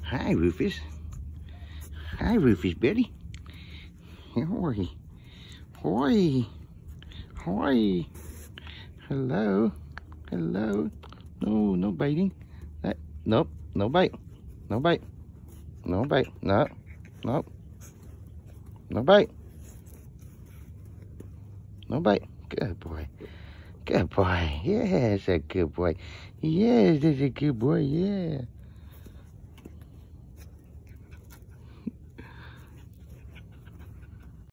Hi, Rufus. Hi, Rufus, buddy. Hoi. Hoi. Hoi. Hello. Hello. No, no biting. Nope. No bite. No bite. No bite. No. Nope. No bite. No bite. Good boy. Good boy. Yes, a good boy. Yes, that's a good boy. Yeah.